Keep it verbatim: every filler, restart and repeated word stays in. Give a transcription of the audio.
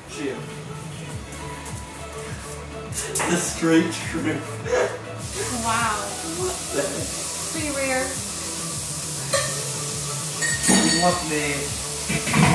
Shoot. The straight truth. Wow. What the heck? Pretty rare. You love me.